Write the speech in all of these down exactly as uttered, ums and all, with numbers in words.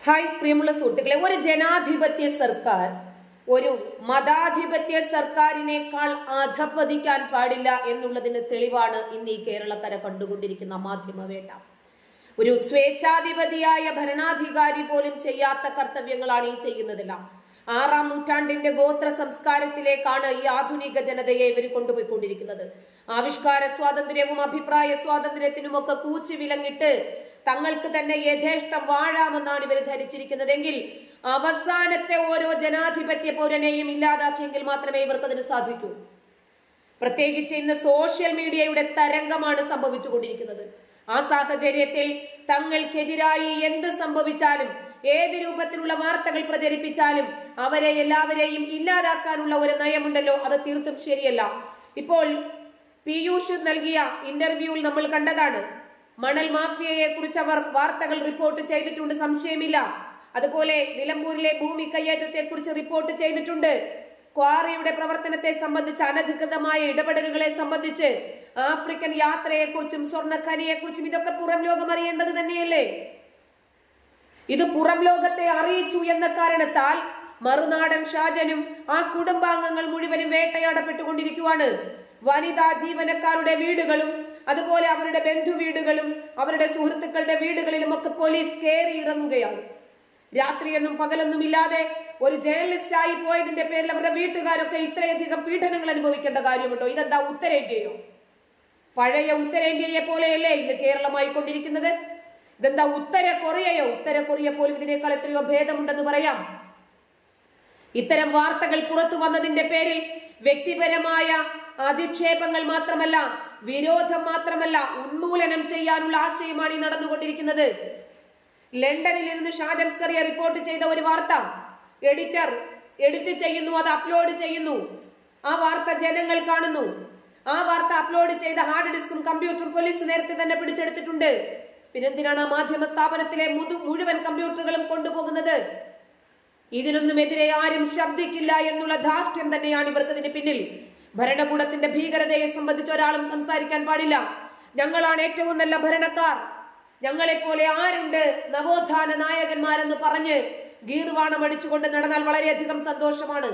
Hi പ്രിയമുള്ള സുഹൃത്തുക്കളെ, ഒരു ജനാധിപത്യ സർക്കാർ ഒരു മതാധിപത്യ സർക്കാരിനേക്കാൾ അധപ്പതിക്കാൻ പാടില്ല എന്നുള്ളതിന് തെളിവാണ് ഇന്ന് ഈ കേരളക്കര കണ്ടുകൊണ്ടിരിക്കുന്ന മാധ്യമവേട്ട. ഒരു സ്വേച്ഛാധിപതിയായ ഭരണാധികാരി പോലും ചെയ്യാത്ത കർത്തവ്യങ്ങളാണ് ഈ ചെയ്യുന്നതെല്ലാം. ആറാം നൂറ്റാണ്ടിന്റെ ഗോത്ര സംസ്കാരത്തിലേക്കാണ് ഈ ആധുനിക ജനതയെ ഇവർ കൊണ്ടുപോയിക്കൊണ്ടിരിക്കുന്നത്. ആവിഷ്കാര സ്വാതന്ത്ര്യവും അഭിപ്രായ സ്വാതന്ത്ര്യത്തിനുമൊക്കെ കൂച്ചു വിലങ്ങിട്ട് തങ്ങൾക്ക് തന്നെ യഥേഷ്ടം വാഴാമെന്നാണ് ഇവർ ധരിച്ചിരിക്കുന്നതെങ്കിൽ അവസാനത്തെ ഓരോ ജനാധിപത്യ പൗരനെയും ഇല്ലാതാക്കിയെങ്കിൽ മാത്രമേ ഇവർക്ക് അതിന് സാധിക്കൂ. പ്രത്യേകിച്ച് ഇന്ന് സോഷ്യൽ മീഡിയയുടെ തരംഗമാണ് സംഭവിച്ചുകൊണ്ടിരിക്കുന്നത്. ആ സാഹചര്യത്തിൽ തങ്ങൾക്കെതിരായി എന്ത് സംഭവിച്ചാലും, ഏത് രൂപത്തിലുള്ള വാർത്തകൾ പ്രചരിപ്പിച്ചാലും അവരെ എല്ലാവരെയും ഇല്ലാതാക്കാനുള്ള ഒരു നയമുണ്ടല്ലോ, അത് തീർത്തും ശരിയല്ല. ഇപ്പോൾ പീയൂഷ് നൽകിയ ഇന്റർവ്യൂവിൽ നമ്മൾ കണ്ടതാണ്. മണൽ മാഫിയയെ കുറിച്ച് അവർ വാർത്തകൾ റിപ്പോർട്ട് ചെയ്തിട്ടുണ്ട്, സംശയമില്ല. അതുപോലെ നിലമ്പൂരിലെ ഭൂമി കയ്യേറ്റത്തെ കുറിച്ച് റിപ്പോർട്ട് ചെയ്തിട്ടുണ്ട്. ക്വാറിയുടെ പ്രവർത്തനത്തെ സംബന്ധിച്ച്, അനധികൃതമായ ഇടപെടലുകളെ സംബന്ധിച്ച്, ആഫ്രിക്കൻ യാത്രയെക്കുറിച്ചും സ്വർണ്ണഖനിയെക്കുറിച്ചും ഇതൊക്കെ പുറം ലോകം അറിയേണ്ടത് തന്നെയല്ലേ. ഇത് പുറം ലോകത്തെ അറിയിച്ചു എന്ന കാരണത്താൽ മറുനാടൻ ഷാജനും ആ കുടുംബാംഗങ്ങൾ മുഴുവനും വേട്ടയാടപ്പെട്ടുകൊണ്ടിരിക്കുകയാണ്. വനിതാ ജീവനക്കാരുടെ വീടുകളും അതുപോലെ അവരുടെ ബന്ധു വീടുകളും അവരുടെ സുഹൃത്തുക്കളുടെ വീടുകളിലും ഒക്കെ പോലീസ് കയറി ഇറങ്ങുകയാണ്. രാത്രിയൊന്നും പകലൊന്നും ഇല്ലാതെ ഒരു ജേർണലിസ്റ്റ് ആയി പോയതിന്റെ പേരിൽ അവരുടെ വീട്ടുകാരൊക്കെ ഇത്രയധികം പീഡനങ്ങൾ അനുഭവിക്കേണ്ട കാര്യമുണ്ടോ? ഇതെന്താ ഉത്തരേന്ത്യയോ? പഴയ ഉത്തരേന്ത്യയെ പോലെയല്ലേ ഇന്ന് കേരളമായി കൊണ്ടിരിക്കുന്നത്? ഇതെന്താ ഉത്തര കൊറിയയോ? ഉത്തര കൊറിയ പോലും ഇതിനേക്കാൾ എത്രയോ ഭേദമുണ്ടെന്ന് പറയാം. ഇത്തരം വാർത്തകൾ പുറത്തു വന്നതിന്റെ പേരിൽ വ്യക്തിപരമായ അധിക്ഷേപങ്ങൾ മാത്രമല്ല, വിരോധം മാത്രമല്ല, ഉന്മൂലനം ചെയ്യാനുള്ള ആശയമാണ് ഈ നടന്നുകൊണ്ടിരിക്കുന്നത്. ലണ്ടനിൽ ഇരുന്ന് ഷാജൻ സ്കറിയ റിപ്പോർട്ട് ചെയ്ത ഒരു വാർത്ത എഡിറ്റർ എഡിറ്റ് ചെയ്യുന്നു, അത് അപ്ലോഡ് ചെയ്യുന്നു. ആ വാർത്ത ജനങ്ങൾ കാണുന്നു. ആ വാർത്ത അപ്ലോഡ് ചെയ്ത ഹാർഡ് ഡിസ്കും കമ്പ്യൂട്ടറും പോലീസ് നേരത്തെ തന്നെ പിടിച്ചെടുത്തിട്ടുണ്ട്. പിന്നെന്തിനാണ് ആ മാധ്യമ സ്ഥാപനത്തിലെ മുഴുവൻ കമ്പ്യൂട്ടറുകളും കൊണ്ടുപോകുന്നത്? ഇതിനൊന്നുമെതിരെ ആരും ശബ്ദിക്കില്ല എന്നുള്ള ധാർഷ്ട്യം തന്നെയാണ് ഇവർക്ക് ഇതിന് പിന്നിൽ. ഭരണകൂടത്തിന്റെ ഭീകരതയെ സംബന്ധിച്ച് ഒരാളും സംസാരിക്കാൻ പാടില്ല. ഞങ്ങളാണ് ഏറ്റവും നല്ല ഭരണക്കാർ, ഞങ്ങളെ പോലെ ആരുണ്ട് നവോത്ഥാന നായകന്മാരെന്ന് പറഞ്ഞ് ഗീർവാണം അടിച്ചുകൊണ്ട് നടന്നാൽ വളരെയധികം സന്തോഷമാണ്.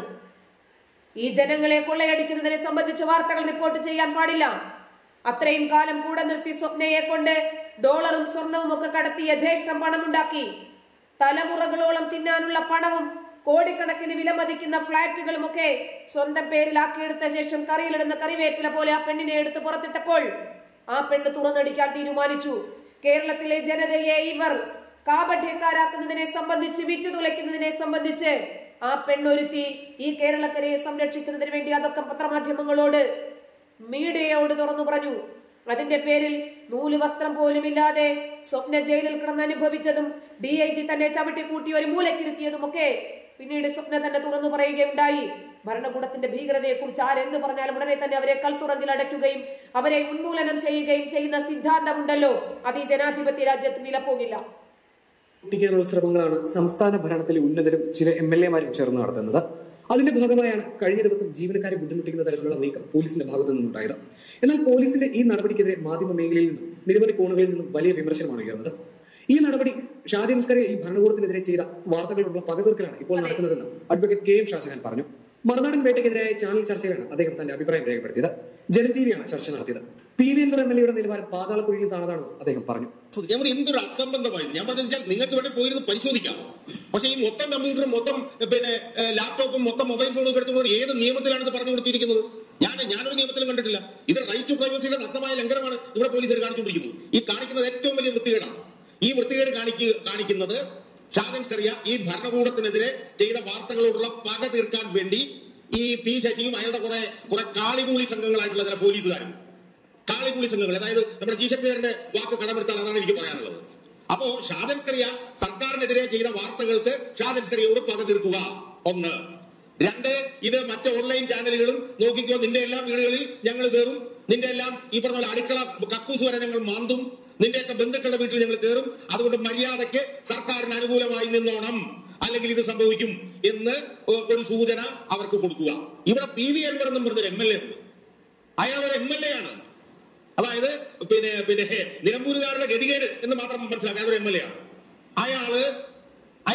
ഈ ജനങ്ങളെ കൊള്ളയടിക്കുന്നതിനെ സംബന്ധിച്ച് വാർത്തകൾ റിപ്പോർട്ട് ചെയ്യാൻ പാടില്ല. അത്രയും കാലം കൂടെ നിർത്തി സ്വപ്നയെ കൊണ്ട് ഡോളറും സ്വർണവും ഒക്കെ കടത്തി യഥേഷ്ടം പണമുണ്ടാക്കി. തലമുറകളോളം തിന്നാനുള്ള പണവും കോടിക്കണക്കിന് വിലമതിക്കുന്ന ഫ്ളാറ്റുകളും ഒക്കെ സ്വന്തം പേരിലാക്കിയെടുത്ത ശേഷം കറിയിലിടുന്ന കറിവേപ്പില പോലെ ആ പെണ്ണിനെ എടുത്ത് പുറത്തിട്ടപ്പോൾ ആ പെണ്ണ് തുറന്നടിക്കാൻ തീരുമാനിച്ചു. കേരളത്തിലെ ജനതയെ ഇവർ കാപഠ്യക്കാരാക്കുന്നതിനെ സംബന്ധിച്ച്, വിറ്റുതുലയ്ക്കുന്നതിനെ സംബന്ധിച്ച് ആ പെണ്ണൊരുത്തി ഈ കേരളക്കരയെ സംരക്ഷിക്കുന്നതിന് വേണ്ടി അതൊക്കെ പത്രമാധ്യമങ്ങളോട്, മീഡിയയോട് തുറന്നു പറഞ്ഞു. അതിന്റെ പേരിൽ നൂല് വസ്ത്രം പോലും ഇല്ലാതെ സ്വപ്ന ജയിലിൽ കിടന്ന് അനുഭവിച്ചതും ഡി ഐ ജി തന്നെ ചവിട്ടിക്കൂട്ടി ഒരു മൂലക്കിരുത്തിയതും ഒക്കെ പിന്നീട് സ്വപ്ന തന്നെ തുറന്നു പറയുകയുണ്ടായി. ഭരണകൂടത്തിന്റെ ഭീകരതയെ കുറിച്ച് ആരെന്ത് പറഞ്ഞാലും ഉടനെ തന്നെ അവരെ കൽത്തുറങ്കിൽ അടയ്ക്കുകയും അവരെ ഉന്മൂലനം ചെയ്യുകയും ചെയ്യുന്ന സിദ്ധാന്തമുണ്ടല്ലോ, അത് ഈ ജനാധിപത്യ രാജ്യത്ത് വിലപ്പോകില്ല. കുട്ടിക്കാനുള്ള ശ്രമങ്ങളാണ് സംസ്ഥാന ഭരണത്തിലെ ഉന്നതരും ചില എം എൽ എമാരും ചേർന്ന് നടത്തുന്നത്. അതിന്റെ ഭാഗമായാണ് കഴിഞ്ഞ ദിവസം ജീവനക്കാരെ ബുദ്ധിമുട്ടിക്കുന്ന തരത്തിലുള്ള നീക്കം പോലീസിന്റെ ഭാഗത്തു നിന്നുണ്ടായത്. എന്നാൽ പോലീസിന്റെ ഈ നടപടിക്കെതിരെ മാധ്യമ മേഖലയിൽ നിന്നും നിരവധി കോണുകളിൽ നിന്നും വലിയ വിമർശനമാണ് ഉയർന്നത്. ഈ നടപടി ഷാജൻ സ്കറിയ ഈ ഭരണകൂടത്തിനെതിരെ ചെയ്ത വാർത്തകളുള്ള പകതീർക്കലാണ് ഇപ്പോൾ നടക്കുന്നതെന്ന് അഡ്വക്കേറ്റ് കെ എം ഷാജഹാൻ പറഞ്ഞു. മറുനാടൻ വേട്ടയ്ക്കെതിരായ ചാനൽ ചർച്ചയിലാണ് അദ്ദേഹം തന്റെ അഭിപ്രായം രേഖപ്പെടുത്തിയത്. ജനം ടിവിയാണ് ചർച്ച നടത്തിയത്. P V Anvar M L എയുടെ നിലവാരം പാതാളക്കുഴിയിൽ താണതാണെന്ന് അദ്ദേഹം പറഞ്ഞു. ഞാൻ എന്തൊരു അസംബന്ധമായിരുന്നു. ഞാൻ പറഞ്ഞാൽ നിങ്ങൾക്ക് വേണ്ടി പോയിരുന്ന് പരിശോധിക്കാം. പക്ഷെ ഈ മൊത്തം കമ്പ്യൂട്ടറും മൊത്തം പിന്നെ ലാപ്ടോപ്പും മൊത്തം മൊബൈൽ ഫോണും എടുത്തുകൊണ്ട് ഏത് നിയമത്തിലാണ് പറഞ്ഞു കൊടുത്തിരിക്കുന്നത്? ഞാൻ ഞാനൊരു നിയമത്തിലും കണ്ടിട്ടില്ല. ഇത് റൈറ്റ് ടു പ്രൈവസിയുടെ നഗ്നമായ ലംഘനമാണ് ഇവിടെ പോലീസുകാർ കാണിച്ചുകൊണ്ടിരിക്കുന്നത്. ഈ കാണിക്കുന്നത് ഏറ്റവും വലിയ വൃത്തികേടാണ്. ഈ വൃത്തികേട് കാണിക്കുക കാണിക്കുന്നത് ഷാജൻ സ്കറിയ ഈ ഭരണകൂടത്തിനെതിരെ ചെയ്ത വാർത്തകളോടുള്ള പക തീർക്കാൻ വേണ്ടി ഈ പി ശശിയും അയാളുടെ കുറെ കുറെ കാളികൂളി സംഘങ്ങളായിട്ടുള്ള ചില പോലീസുകാരും, കാളികൂളി സംഘങ്ങൾ, അതായത് നമ്മുടെ ജി ശക്തിധരന്റെ വാക്ക് കടമെടുത്താണ്, അതാണ് എനിക്ക് പറയാനുള്ളത്. അപ്പോ ഷാജൻ സ്കറിയ സർക്കാരിനെതിരെ ചെയ്ത വാർത്തകൾക്ക് ഷാജൻ സ്കറിയോട് പക തീർക്കുക ഒന്ന്. രണ്ട്, ഇത് മറ്റ് ഓൺലൈൻ ചാനലുകളും നോക്കിക്കോ, നിന്റെ എല്ലാം വീടുകളിൽ ഞങ്ങൾ കയറും, നിന്റെ എല്ലാം ഈ പറഞ്ഞ പോലെ അടുക്കള കക്കൂസ് വരെ ഞങ്ങൾ മാന്തും, നിന്റെയൊക്കെ ബന്ധുക്കളുടെ വീട്ടിൽ ഞങ്ങൾ കയറും, അതുകൊണ്ട് മര്യാദയ്ക്ക് സർക്കാരിന് അനുകൂലമായി നിന്നോണം, അല്ലെങ്കിൽ ഇത് സംഭവിക്കും എന്ന് ഒരു സൂചന അവർക്ക് കൊടുക്കുക. ഇവിടെ പി വി എൻവർ എന്നും പറഞ്ഞൊരു എം എൽ എ ഉണ്ട്. അയാൾ ഒരു എം എൽ എ ആണ്. അതായത് പിന്നെ പിന്നെ നിലമ്പൂരുകാരുടെ ഗതികേട് എന്ന് മാത്രം മനസ്സിലാക്കുക, അയാളൊരു എം എൽ എ ആണ്. അയാള്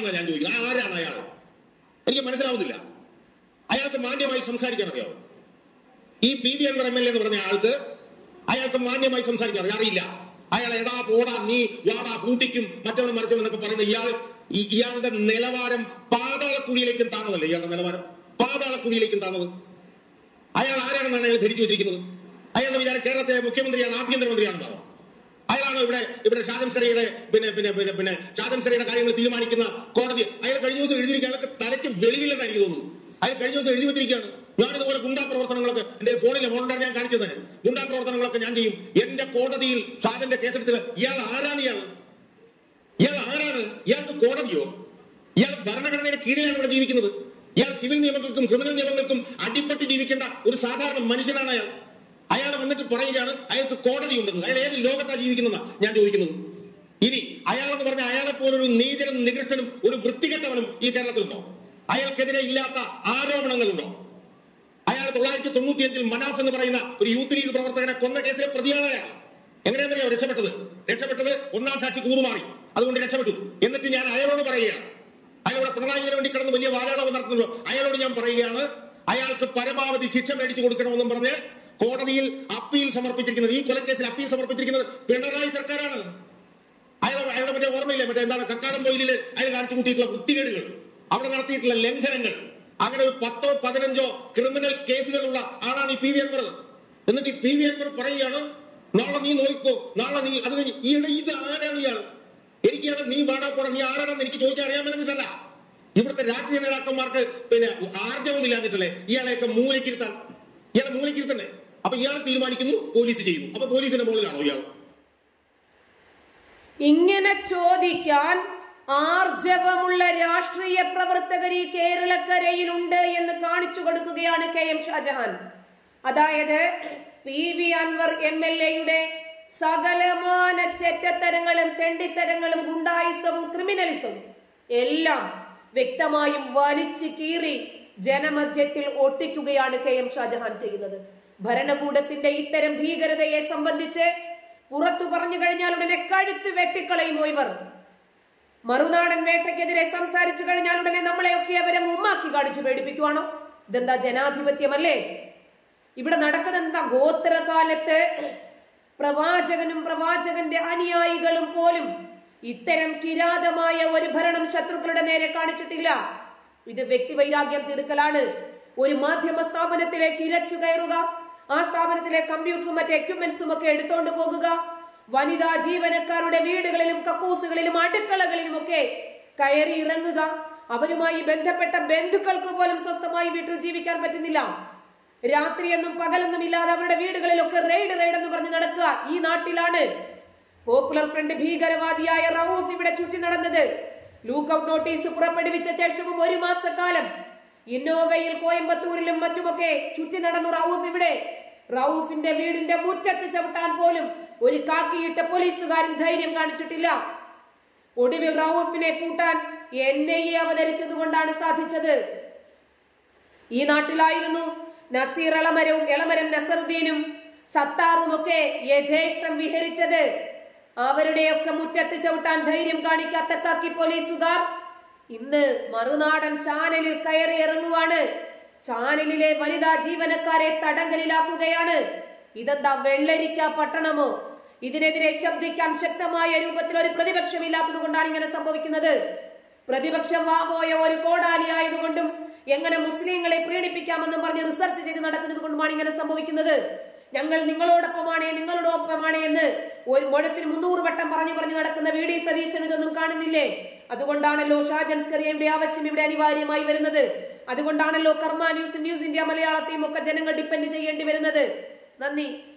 ആരാണെന്നാണ് ഞാൻ ചോദിക്കുന്നത്. ആരാണ് അയാൾ? എനിക്ക് മനസ്സിലാവുന്നില്ല. അയാൾക്ക് മാന്യമായി സംസാരിക്കാൻ അറിയാമോ? ഈ P V Anvar M L A എന്ന് പറഞ്ഞ ആൾക്ക് അയാൾക്ക് മാന്യമായി സംസാരിക്കാൻ അറിയില്ല. അയാൾ എടാ പോടാ നീ വാടാ പൂട്ടിക്കും മറ്റവനും മറിച്ചവൻ എന്നൊക്കെ പറയുന്ന ഇയാൾ ഇയാളുടെ നിലവാരം പാതാളക്കുഴിയിലേക്കും താണതല്ലേ? ഇയാളുടെ നിലവാരം പാതാളക്കുഴിയിലേക്കും താണത്. അയാൾ ആരാണെന്നാണ് അയാൾ ധരിച്ചു വെച്ചിരിക്കുന്നത്? അയാളുടെ വിചാരം കേരളത്തിലെ മുഖ്യമന്ത്രിയാണ്, ആഭ്യന്തരമന്ത്രിയാണെന്നാണോ? അയാളാണോ ഇവിടെ ഇവിടെ ഷാജൻസ്കറിയുടെ പിന്നെ പിന്നെ പിന്നെ പിന്നെ ഷാജൻസ്കറിയുടെ കാര്യങ്ങൾ തീരുമാനിക്കുന്ന കോടതി? അയാൾ കഴിഞ്ഞ ദിവസം എഴുതിയിരിക്കുക അയാൾക്ക് തലയ്ക്ക് വെളിവില്ലെന്ന് എനിക്ക് തോന്നുന്നു. അയാൾ കഴിഞ്ഞ ദിവസം എഴുതി വെച്ചിരിക്കുകയാണ്, ഞാനിതുപോലെ ഗുണ്ടാ പ്രവർത്തനങ്ങളൊക്കെ എന്റെ ഫോണിലെ ഫോണിലാണ് ഞാൻ കാണിച്ചത്, ഗുണ്ടാ പ്രവർത്തനങ്ങളൊക്കെ ഞാൻ ചെയ്യും. എന്റെ കോടതിയിൽ ഷാജന്റെ കേസെടുത്തത് ഇയാൾ ആരാണ്? ഇയാൾ ഇയാൾ ആരാണ്? ഇയാൾക്ക് കോടതിയോ? ഇയാൾ ഭരണഘടനയുടെ കീഴിലാണ് ഇവിടെ ജീവിക്കുന്നത്. ഇയാൾ സിവിൽ നിയമങ്ങൾക്കും ക്രിമിനൽ നിയമങ്ങൾക്കും അടിപ്പെട്ട് ജീവിക്കേണ്ട ഒരു സാധാരണ മനുഷ്യനാണ് അയാൾ. അയാൾ വന്നിട്ട് പറയുകയാണ് അയാൾക്ക് കോടതി ഉണ്ടെന്ന്. അയാൾ ഏത് ലോകത്താണ് ജീവിക്കുന്നതെന്നാ ഞാൻ ചോദിക്കുന്നത്. ഇനി അയാളെന്ന് പറഞ്ഞ അയാളെ പോലൊരു നീചനും നികൃഷ്ടനും ഒരു വൃത്തികെട്ടവനും ഈ കേരളത്തിലുണ്ടോ? അയാൾക്കെതിരെ ഇല്ലാത്ത ആരോപണങ്ങളുണ്ടോ? അയാൾ തൊള്ളായിരത്തി തൊണ്ണൂറ്റി അഞ്ചിൽ മനാഫ് എന്ന് പറയുന്ന ഒരു യൂത്ത് ലീഗ് പ്രവർത്തകനെ കൊന്ന കേസിലെ പ്രതിയാണ് അയാൾ. എങ്ങനെയാണെന്നറിയോ രക്ഷപ്പെട്ടത്? രക്ഷപ്പെട്ടത് ഒന്നാം സാക്ഷി കൂറുമാറി, അതുകൊണ്ട് രക്ഷപ്പെട്ടു. എന്നിട്ട് ഞാൻ അയാളോട് പറയുകയാണ്, അയാളോട് പിണറായിന് വേണ്ടി കിടന്ന് വലിയ വാരാടകം നടത്തുന്നല്ലോ, അയാളോട് ഞാൻ പറയുകയാണ് അയാൾക്ക് പരമാവധി ശിക്ഷ മേടിച്ചു കൊടുക്കണമെന്നും പറഞ്ഞ് കോടതിയിൽ അപ്പീൽ സമർപ്പിച്ചിരിക്കുന്നത്, ഈ കൊലക്കേസിൽ അപ്പീൽ സമർപ്പിച്ചിരിക്കുന്നത് പിണറായി സർക്കാരാണ്. അയാൾ അയാളുടെ മറ്റേ ഓർമ്മയില്ലേ, മറ്റേ എന്താണ് കക്കാടം പൊയിലിൽ അയാൾ കാണിച്ചു കൂട്ടിയിട്ടുള്ള വൃത്തികേടുകൾ, അവിടെ നടത്തിയിട്ടുള്ള ലംഘനങ്ങൾ, അങ്ങനെ ഒരു പത്തോ പതിനഞ്ചോ ക്രിമിനൽ കേസുകളുള്ള ആളാണ് ഈ പി വി അൻവർ. എന്നിട്ട് ഈ പി വി അൻവർ പറയുകയാണ് നാളെ നീ നോക്കോ, നാളെ നീ അത് കഴിഞ്ഞ് ഈയിടെ ഇത് ആരാണ് ഇയാൾ? എനിക്കാണ് നീ വാടാ പോടാ നീ ആരാണെന്ന് എനിക്ക് ചോദിക്കാൻ അറിയാമെന്നിട്ടല്ല, ഇവിടുത്തെ രാഷ്ട്രീയ നേതാക്കന്മാർക്ക് പിന്നെ ആർജവം ഇല്ലാഞ്ഞിട്ടല്ലേ ഇയാളെയൊക്കെ മൂലക്കിരുത്താൻ, ഇയാളെ മൂലക്കിരുത്തന്നെ. അപ്പൊ ഇയാൾ തീരുമാനിക്കുന്നു, പോലീസ് ചെയ്യുന്നു. അപ്പൊ പോലീസിന്റെ മുകളിലാണോ ഇയാൾ? ഇങ്ങനെ ചോദിക്കാൻ ആർജവമുള്ള രാഷ്ട്രീയ പ്രവർത്തകർ ഈ കേരളക്കരയിലുണ്ട് എന്ന് കാണിച്ചു കൊടുക്കുകയാണ് കെ എം ഷാജഹാൻ. അതായത് P V Anvar M L എയുടെ സകലമാന ചെറ്റത്തരങ്ങളും തെണ്ടിത്തരങ്ങളും ഗുണ്ടായിസവും ക്രിമിനലിസവും എല്ലാം വ്യക്തമായും വലിച്ചു കീറി ജനമധ്യത്തിൽ ഒട്ടിക്കുകയാണ് കെ എം ഷാജഹാൻ ചെയ്യുന്നത്. ഭരണകൂടത്തിന്റെ ഇത്തരം ഭീകരതയെ സംബന്ധിച്ച് പുറത്തു പറഞ്ഞു കഴിഞ്ഞാൽ ഉടനെ കഴുത്ത് വെട്ടിക്കളയുമോ ഇവർ? മറുനാടൻ വേട്ടയ്ക്കെതിരെ സംസാരിച്ചു കഴിഞ്ഞാൽ ഉടനെ നമ്മളെയൊക്കെ അവരെ മുമ്മാക്കി കാണിച്ചു പേടിപ്പിക്കുവാണോ? ഇതെന്താ ജനാധിപത്യമല്ലേ? ഇവിടെ നടക്കുന്നത് എന്താ? ഗോത്രകാലത്ത് പ്രവാചകനും പ്രവാചകന്റെ അനുയായികളും പോലും ഇത്തരം കിരാതമായ ഒരു ഭരണം ശത്രുക്കളുടെ നേരെ കാണിച്ചിട്ടില്ല. ഇത് വ്യക്തിവൈരാഗ്യം തീർക്കലാണ്. ഒരു മാധ്യമ സ്ഥാപനത്തിലേക്ക് ഇരച്ചു കയറുക, ആ സ്ഥാപനത്തിലെ കമ്പ്യൂട്ടറും മറ്റ് എക്യുപ്മെന്റ്സും ഒക്കെ എടുത്തോണ്ട് പോകുക, വനിതാ ജീവനക്കാരുടെ വീടുകളിലും കക്കൂസുകളിലും അടുക്കളകളിലും ഒക്കെ കയറി ഇറങ്ങുക, അവരുമായി ബന്ധപ്പെട്ട ബന്ധുക്കൾക്ക് പോലും സ്വസ്ഥമായി വീട്ടിൽ ജീവിക്കാൻ പറ്റുന്നില്ല, രാത്രിയൊന്നും പകലൊന്നും ഇല്ലാതെ അവരുടെ വീടുകളിലൊക്കെ റെയ്ഡ് റെയ്ഡ് എന്ന് പറഞ്ഞ് നടക്കുക ഈ നാട്ടിലാണ്. പോപ്പുലർ ഫ്രണ്ട് ഭീകരവാദിയായ റൌഫ് ഇവിടെ ചുറ്റി നടന്നത്. ലൂക്കൌട്ട് നോട്ടീസ് പുറപ്പെടുവിച്ച ശേഷവും ഒരു മാസക്കാലം ഇന്നോവയിൽ കോയമ്പത്തൂരിലും മറ്റുമൊക്കെ ചുറ്റി നടന്നു റൌഫ് ഇവിടെ. റൌഫിന്റെ വീടിന്റെ മുറ്റത്ത് ചവിട്ടാൻ പോലും ഒരു കാക്കിയിട്ട പോലീസുകാരൻ ധൈര്യം കാണിച്ചിട്ടില്ല. ഒടുവിൽ റൌഫിനെ പൂട്ടാൻ എൻ ഐ എ അവതരിച്ചത് കൊണ്ടാണ് സാധിച്ചത്. ഈ നാട്ടിലായിരുന്നു നസീർ എളമരവും എളമരം നസറുദ്ദീനും സത്താറും ഒക്കെ യഥേഷ്ടം വിഹരിച്ചത്. അവരുടെയൊക്കെ മുറ്റത്ത് ചവിട്ടാൻ ധൈര്യം കാണിക്കാത്ത കാക്കി പോലീസുകാർ ഇന്ന് മറുനാടൻ ചാനലിൽ കയറി ഇറങ്ങുവാണ്. ചാനലിലെ വനിതാ ജീവനക്കാരെ തടങ്കലിലാക്കുകയാണ്. ഇതെന്താ വെള്ളരിക്ക പട്ടണമോ? ഇതിനെതിരെ ശബ്ദിക്കാൻ ശക്തമായ രൂപത്തിൽ ഒരു പ്രതിപക്ഷമില്ലാത്തത് കൊണ്ടാണ് ഇങ്ങനെ സംഭവിക്കുന്നത്. പ്രതിപക്ഷം വാപോയ ഒരു കോടാലി ആയതുകൊണ്ടും എങ്ങനെ മുസ്ലിങ്ങളെ പ്രീണിപ്പിക്കാമെന്നും പറഞ്ഞ് റിസർച്ച് ചെയ്ത് നടക്കുന്നത് കൊണ്ടുമാണ് ഇങ്ങനെ സംഭവിക്കുന്നത്. ഞങ്ങൾ നിങ്ങളോടൊപ്പമാണ് നിങ്ങളോടൊപ്പമാണ് എന്ന് ഒരു മുഴത്തിന് മുന്നൂറ് വട്ടം പറഞ്ഞു പറഞ്ഞു നടക്കുന്ന വി ഡി സതീശൻ ഇതൊന്നും കാണുന്നില്ലേ? അതുകൊണ്ടാണല്ലോ ഷാജൻസ്കറിയയുടെ ആവശ്യം ഇവിടെ അനിവാര്യമായി വരുന്നത്. അതുകൊണ്ടാണല്ലോ കർമ്മ ന്യൂസ്, ന്യൂസ് ഇന്ത്യ മലയാളത്തെയും ഒക്കെ ജനങ്ങൾ ഡിപ്പെൻഡ് ചെയ്യേണ്ടി വരുന്നത്. നന്ദി.